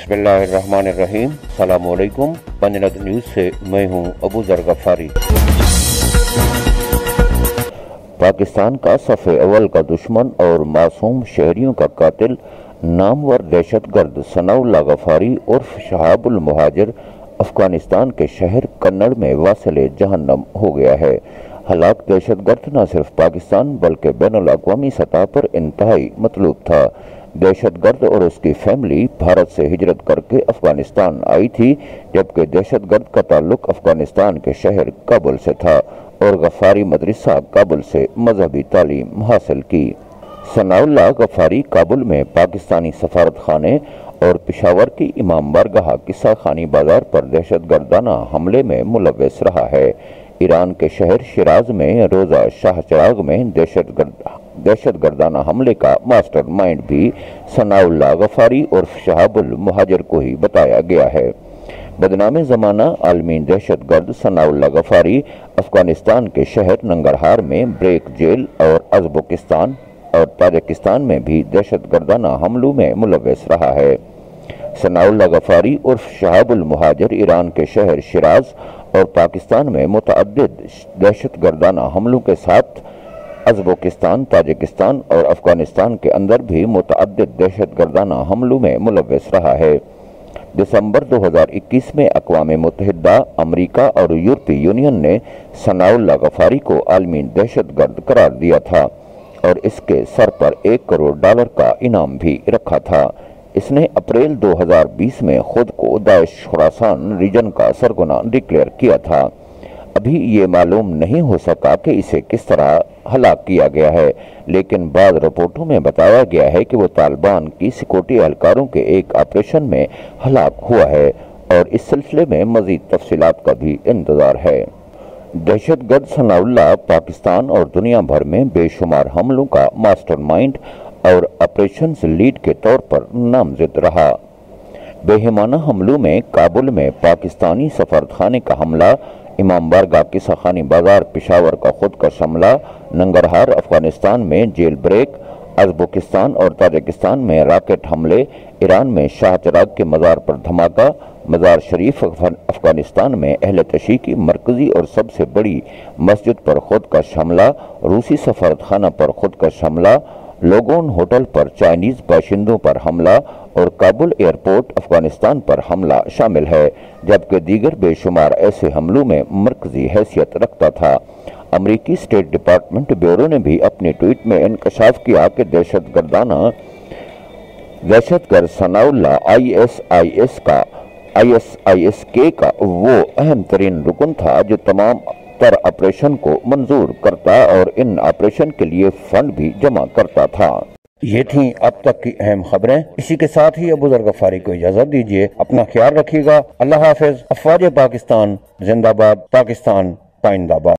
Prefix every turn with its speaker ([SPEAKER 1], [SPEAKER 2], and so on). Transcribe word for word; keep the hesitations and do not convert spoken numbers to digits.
[SPEAKER 1] बिस्मिल्लाह अर्रहमान अर्रहीम। अस्सलामु अलैकुम। पंजनद न्यूज़ से मैं हूं अबू जर गफारी। पाकिस्तान का सफ़े अव्वल का दुश्मन और मासूम शहरियों का कातिल नामवर दहशतगर्द सनाउल्लाह गफारी उर्फ शहाबुल मुहाजिर अफगानिस्तान के शहर कन्नड़ में वासिले जहन्नम हो गया है। हलाक दहशतगर्द न सिर्फ पाकिस्तान बल्कि बैनुल अक़वामी सतह पर इंतहाई मतलूब था। दहशतगर्द और उसकी फैमिली भारत से हिजरत करके अफगानिस्तान आई थी, जबकि दहशतगर्द का ताल्लुक अफगानिस्तान के शहर काबुल से था और गफारी मदरसा काबुल से मजहबी तालीम हासिल की। सनाउल्लाह गफारी काबुल में पाकिस्तानी सफारत खाने और पिशावर की इमाम बारगाह किस्सा खानी बाजार पर दहशतगर्दाना हमले में मुलव्वस रहा है। ईरान के शहर शिराज में रोजा शाह चराग में दहशतगर्द दहशतगर्दाना हमले का मास्टर माइंड भी सनाउल्लाह गफारी उर्फ शहाबुल मुहाजिर को ही बताया गया है। बदनाम ज़माना आलमी दहशतगर्द सनाउल्लाह गफारी अफगानिस्तान के शहर नंगरहार में ब्रेक जेल और उज़्बेकिस्तान और ताजिकिस्तान में भी दहशतगर्दाना हमलों में मुलव्वस रहा है। सनाउल्लाह गफारी उर्फ शहाबुल मुहाजिर ईरान के शहर शिराज और पाकिस्तान में मुतअद्दिद दहशतगर्दाना हमलों के साथ उज़्बेकिस्तान, ताजिकिस्तान और अफगानिस्तान के अंदर भी मुतअद्दिद दहशतगर्दाना हमलों में मुलव्वस रहा है। दिसंबर दो हज़ार इक्कीस में अक़वाम मुत्तहिदा, अमरीका और यूरोपीय यूनियन ने सनाउल्लाह गफारी को आलमी दहशतगर्द करार दिया था और इसके सर पर एक करोड़ डॉलर का इनाम भी रखा था। इसने अप्रैल दो हज़ार बीस में खुद को दाइश खुरासान रीजन का सरगना डिक्लेयर किया था। अभी ये मालूम नहीं हो सका कि इसे किस तरह हलाक किया गया है, लेकिन बाद रिपोर्टों में बताया गया है कि वो तालिबान की सिक्योरिटी एहलकारों के एक ऑपरेशन में हलाक हुआ है और इस सिलसिले में मजीद तफसीलात का भी इंतजार है। दहशतगर्द सनाउल्लाह पाकिस्तान और दुनिया भर में बेशुमार हमलों का मास्टरमाइंड और ऑपरेशंस लीड के तौर पर नामजद रहा। बेहिमाना हमलों में काबुल में पाकिस्तानी सफारतखाने का हमला, इमाम बारगाह किस्सा खानी बाजार पिशावर का खुदकश हमला, नंगरहार अफगानिस्तान में जेल ब्रेक, उज़्बेकिस्तान और ताजिकिस्तान में रॉकेट हमले, ईरान में शाह चराग के मज़ार पर धमाका, मज़ार शरीफ अफगानिस्तान में अहले तशी की मरकजी और सबसे बड़ी मस्जिद पर खुदकश हमला, रूसी सफारतखाना पर खुदकश हमला, लोगोन होटल पर चाइनीज बाशिंदों पर हमला और काबुल एयरपोर्ट अफगानिस्तान पर हमला शामिल है, जबकि दीगर बेशुमार ऐसे हमलों में मरकजी हैसियत रखता था। अमरीकी स्टेट डिपार्टमेंट ब्यूरो ने भी अपने ट्वीट में इंकशाफ किया कि दहशतगर्दाना दहशतगर्द Sanaullah I S I S का आई एस आई एस के का वो अहम तरीन रुकन था जो तमाम तर ऑपरेशन को मंजूर करता और इन ऑपरेशन के लिए फंड भी जमा करता था। ये थी अब तक की अहम खबरें। इसी के साथ ही अबू जर गफारी को इजाजत दीजिए। अपना ख्याल रखिएगा। अल्लाह हाफिज। अफवाज पाकिस्तान जिंदाबाद। पाकिस्तान पाइंदाबाद।